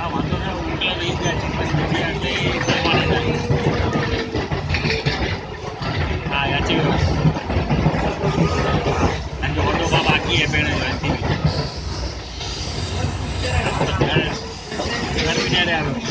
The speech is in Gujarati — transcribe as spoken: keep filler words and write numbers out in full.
હા વાંધો ના ઉકલા લઈ ગયા ચપ્પલ એટલે પ્રમાણે હા સાચી વાત અને ઓટો બાપ આખી એ પેણે ગરમી ના આવ્યો